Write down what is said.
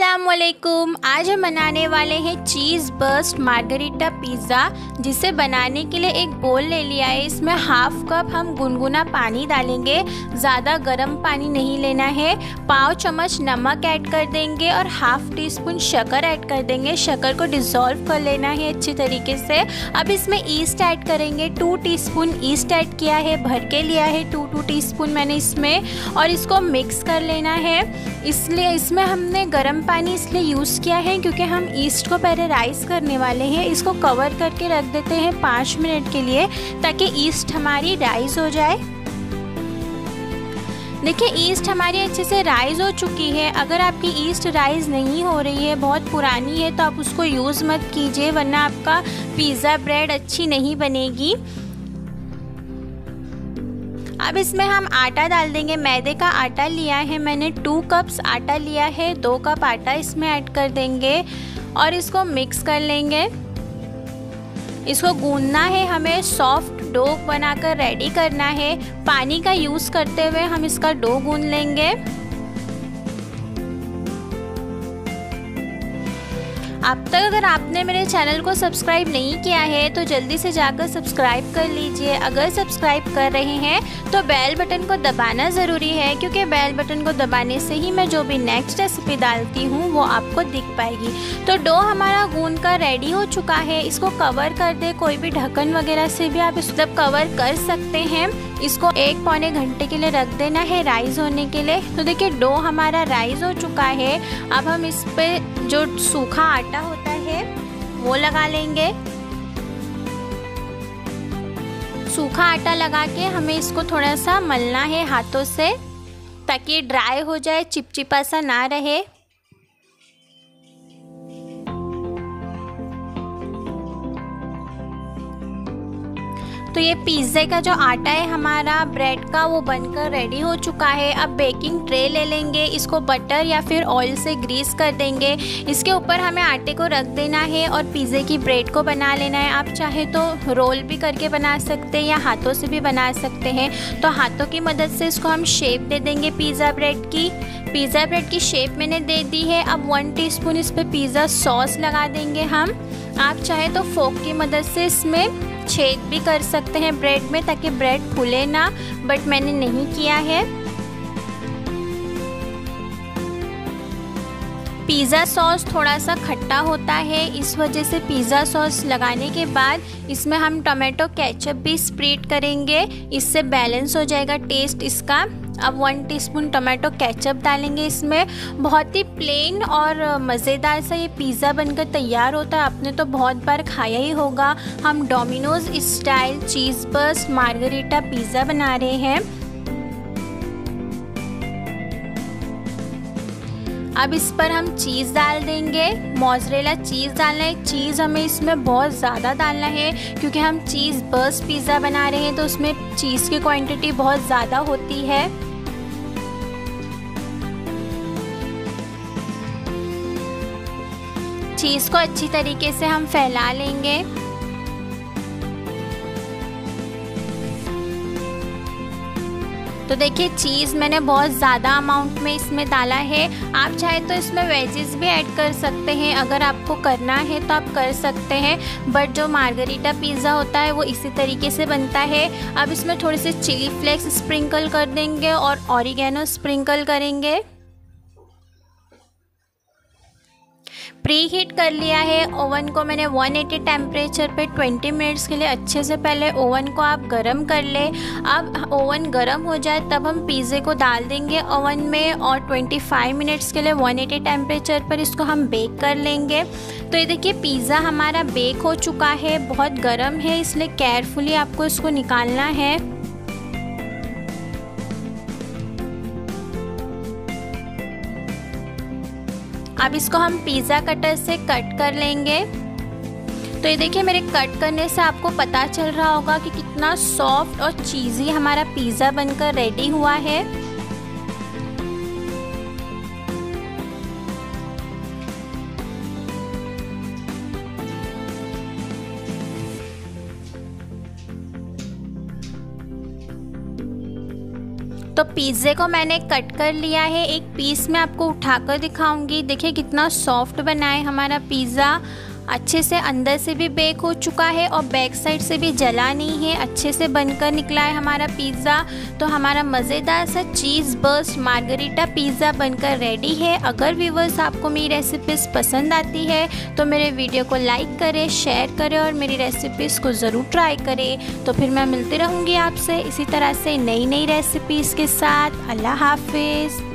अस्सलामुअलैकुम। आज हम बनाने वाले हैं चीज़ बर्स्ट मार्गरीटा पिज़्ज़ा। जिसे बनाने के लिए एक बोल ले लिया है। इसमें हाफ कप हम गुनगुना पानी डालेंगे, ज़्यादा गर्म पानी नहीं लेना है। पाव चम्मच नमक ऐड कर देंगे और हाफ टी स्पून शक्कर ऐड कर देंगे। शक्कर को डिज़ोल्व कर लेना है अच्छी तरीके से। अब इसमें ईस्ट ऐड करेंगे। 2 टीस्पून ईस्ट ऐड किया है, भर के लिया है 2 टीस्पून मैंने इसमें, और इसको मिक्स कर लेना है। इसलिए इसमें हमने गर्म पानी इसलिए यूज़ किया है क्योंकि हम ईस्ट को पहले राइस करने वाले हैं। इसको कवर करके रख देते हैं 5 मिनट के लिए ताकि ईस्ट हमारी राइस हो जाए। देखिए ईस्ट हमारी अच्छे से राइस हो चुकी है। अगर आपकी ईस्ट राइस नहीं हो रही है, बहुत पुरानी है, तो आप उसको यूज़ मत कीजिए, वरना आपका पिज़्ज़ा ब्रेड अच्छी नहीं बनेगी। अब इसमें हम आटा डाल देंगे। मैदे का आटा लिया है मैंने, 2 कप्स आटा लिया है, 2 कप आटा इसमें ऐड कर देंगे और इसको मिक्स कर लेंगे। इसको गूंदना है, हमें सॉफ्ट डो बनाकर रेडी करना है। पानी का यूज़ करते हुए हम इसका डो गूंद लेंगे। अब तक अगर आपने मेरे चैनल को सब्सक्राइब नहीं किया है तो जल्दी से जाकर सब्सक्राइब कर लीजिए। अगर सब्सक्राइब कर रहे हैं तो बेल बटन को दबाना ज़रूरी है, क्योंकि बेल बटन को दबाने से ही मैं जो भी नेक्स्ट रेसिपी डालती हूँ वो आपको दिख पाएगी। तो डो हमारा गूंद कर रेडी हो चुका है। इसको कवर कर दे, कोई भी ढक्कन वगैरह से भी आप इसको कवर कर सकते हैं। इसको 1 पौने घंटे के लिए रख देना है राइस होने के लिए। तो देखिए डो हमारा राइस हो चुका है। अब हम इस पे जो सूखा आटा होता है वो लगा लेंगे। सूखा आटा लगा के हमें इसको थोड़ा सा मलना है हाथों से ताकि ड्राई हो जाए, चिपचिपा सा ना रहे। तो ये पिज़्ज़े का जो आटा है हमारा ब्रेड का, वो बनकर रेडी हो चुका है। अब बेकिंग ट्रे ले लेंगे, इसको बटर या फिर ऑयल से ग्रीस कर देंगे। इसके ऊपर हमें आटे को रख देना है और पिज़्ज़े की ब्रेड को बना लेना है। आप चाहे तो रोल भी करके बना सकते हैं या हाथों से भी बना सकते हैं। तो हाथों की मदद से इसको हम शेप दे देंगे पिज़्ज़ा ब्रेड की। पिज़्ज़ा ब्रेड की शेप मैंने दे दी है। अब 1 टीस्पून इस पर पिज़्ज़ा सॉस लगा देंगे हम। आप चाहे तो फोक की मदद से इसमें छेद भी कर सकते हैं ब्रेड में ताकि ब्रेड फूले ना, बट मैंने नहीं किया है। पिज़्ज़ा सॉस थोड़ा सा खट्टा होता है, इस वजह से पिज़्ज़ा सॉस लगाने के बाद इसमें हम टोमेटो केचप भी स्प्रेड करेंगे। इससे बैलेंस हो जाएगा टेस्ट इसका। अब 1 टीस्पून टोमेटो केचप डालेंगे इसमें। बहुत ही प्लेन और मज़ेदार सा ये पिज़्ज़ा बनकर तैयार होता है। आपने तो बहुत बार खाया ही होगा। हम Domino's style cheese burst margherita pizza बना रहे हैं। अब इस पर हम चीज़ डाल देंगे। मोज़रेला चीज़ डालना है। चीज़ हमें इसमें बहुत ज़्यादा डालना है क्योंकि हम चीज़ बर्स्ट पिज़्ज़ा बना रहे हैं, तो उसमें चीज़ की क्वांटिटी बहुत ज़्यादा होती है। चीज़ को अच्छी तरीके से हम फैला लेंगे। तो देखिए चीज़ मैंने बहुत ज़्यादा अमाउंट में इसमें डाला है। आप चाहे तो इसमें वेजेस भी ऐड कर सकते हैं, अगर आपको करना है तो आप कर सकते हैं, बट जो मार्गरीटा पिज़्ज़ा होता है वो इसी तरीके से बनता है। अब इसमें थोड़े से चिली फ्लेक्स स्प्रिंकल कर देंगे और ऑरिगेनो स्प्रिंकल करेंगे। प्री हीट कर लिया है ओवन को मैंने 180 टेम्परेचर पे 20 मिनट्स के लिए। अच्छे से पहले ओवन को आप गरम कर ले। अब ओवन गरम हो जाए तब हम पिज़्ज़े को डाल देंगे ओवन में और 25 मिनट्स के लिए 180 टेम्परेचर पर इसको हम बेक कर लेंगे। तो ये देखिए पिज़्ज़ा हमारा बेक हो चुका है। बहुत गर्म है इसलिए केयरफुली आपको इसको निकालना है। अब इसको हम पिज़्ज़ा कटर से कट कर लेंगे। तो ये देखिए मेरे कट करने से आपको पता चल रहा होगा कि कितना सॉफ्ट और चीज़ी हमारा पिज़्ज़ा बनकर रेडी हुआ है। तो पिज़्ज़े को मैंने कट कर लिया है, एक पीस में आपको उठाकर दिखाऊंगी। देखिए कितना सॉफ्ट बना है हमारा पिज़्ज़ा, अच्छे से अंदर से भी बेक हो चुका है और बैक साइड से भी जला नहीं है, अच्छे से बनकर निकला है हमारा पिज़्ज़ा। तो हमारा मज़ेदार सा चीज़ बर्स्ट मार्गरीटा पिज़्ज़ा बनकर रेडी है। अगर व्यूअर्स आपको मेरी रेसिपीज़ पसंद आती है तो मेरे वीडियो को लाइक करें, शेयर करें और मेरी रेसिपीज़ को ज़रूर ट्राई करें। तो फिर मैं मिलती रहूँगी आपसे इसी तरह से नई नई रेसिपीज़ के साथ। अल्लाह हाफिज़।